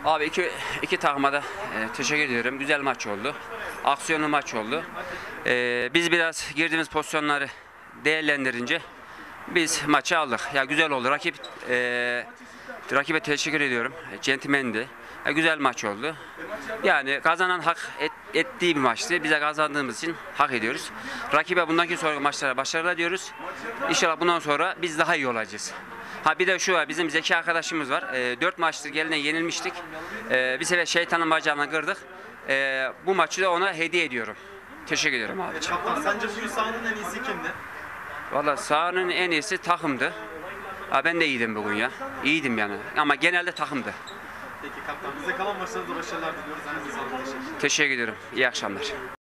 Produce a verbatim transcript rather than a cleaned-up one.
Abi iki, iki takıma da e, teşekkür ediyorum. Güzel maç oldu. Aksiyonlu maç oldu. E, biz biraz girdiğimiz pozisyonları değerlendirince biz maçı aldık. Ya güzel oldu. Rakip e, rakibe teşekkür ediyorum. Centilmendi. E, güzel maç oldu. Yani kazanan hak et, ettiği bir maçtı. Bize kazandığımız için hak ediyoruz. Rakibe bundan sonraki maçlara başarılar diyoruz. İnşallah bundan sonra biz daha iyi olacağız. Ha bir de şu var, bizim Zeki arkadaşımız var. E, dört maçtır geline yenilmiştik. E, bir sefer şeytanın bacağını kırdık. E, bu maçı da ona hediye ediyorum. Teşekkür ederim abiciğim. Kaptan, sence bugün sahanın en iyisi kimdi? Valla sahanın en iyisi takımdı. Ha, ben de iyiydim bugün ya. İyiydim yani. Ama genelde takımdı. Peki kaptan, bize kalan maçlarda başarılar diliyoruz. Teşekkür ederim. Teşekkür ederim. İyi akşamlar.